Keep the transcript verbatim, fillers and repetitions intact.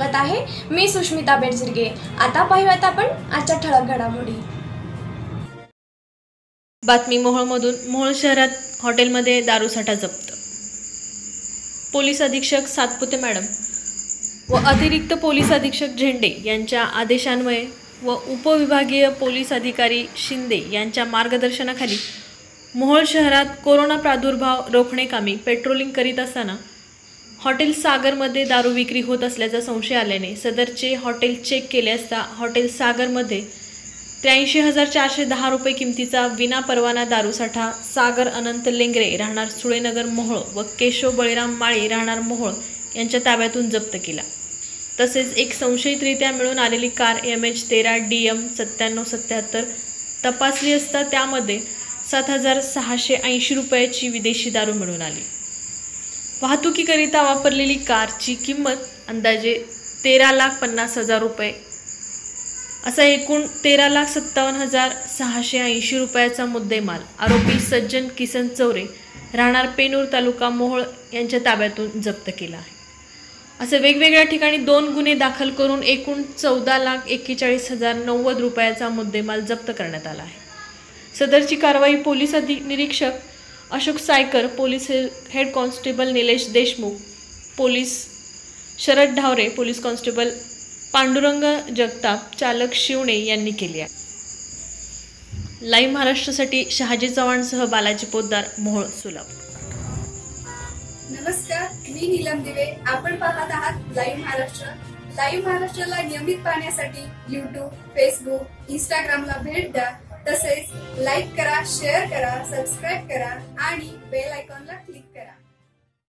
करत आहे मी सुष्मिता बेडजिरगे। आता पाहूयात आपण आजच्या ठळक घडामोडी। बातमी मोहोळमधून। मोहोळ शहरात हॉटेलमध्ये दारूसाठा जप्त। पोलीस अधीक्षक सातपुते मॅडम व अतिरिक्त पोलीस अधीक्षक झेंडे यांच्या आदेशान्वये व उपविभागीय पोलीस अधिकारी शिंदे यांच्या मार्गदर्शनाखाली मोहोळ शहरात कोरोना प्रादुर्भाव रोखण्याकामी पेट्रोलिंग करीत असताना हॉटेल सागरमध्ये दारू विक्री होत असल्याचा संशय आल्याने सदरचे हॉटेल चेक केले असता हॉटेल सागरमध्ये त्र्याऐंशी हजार चारशे दहा रुपये किमतीचा विना परवाना दारूसाठा सागर अनंत लेंगरे राहणार सुळेनगर मोहोळ व केशव बळीराम माळी राहणार मोहोळ यांच्या ताब्यातून जप्त केला। तसेच एक संशयितरित्या मिळून आलेली कार एम एच तेरा डी एम सत्त्याण्णव सत्याहत्तर तपासली असता त्यामध्ये सात हजार सहाशे ऐंशी रुपयाची विदेशी दारू मिळून आली। वाहतुकीकरिता वापरलेली कारची किंमत अंदाजे तेरा लाख पन्नास हजार रुपये असा एकूण तेरा लाख सत्तावन्न हजार सहाशे ऐंशी रुपयाचा मुद्देमाल आरोपी सज्जन किसन चौरे राहणार पेनूर तालुका मोहोळ यांच्या ताब्यातून जप्त केला आहे। असे वेगवेगळ्या ठिकाणी दोन गुन्हे दाखल करून एकूण चौदा लाख एक्केचाळीस हजार नव्वद रुपयाचा मुद्देमाल जप्त करण्यात आला आहे। सदरची कारवाई पोलीस निरीक्षक Ashok Saykar, police head constable Nilesh Deshmukh, police Sharad Dhaware, police constable Pandurang Jagtap, चालक शिवणे यांनी केली आहे। लाईव्ह महाराष्ट्रासाठी शहाजी चव्हाणसह बालाजी पोद्दार, मोहोळ, सोलापूर। नमस्कार, मी नीलम दिवे। आपण पाहत आहात लाईव्ह महाराष्ट्र। लाईव्ह महाराष्ट्राला नियमित पाहण्यासाठी यूट्यूब, फेसबुक, इंस्टाग्रामला भेट द्या। तसेच लाईक करा, शेअर करा, सबस्क्राईब करा आणि बेल आयकॉनला क्लिक करा।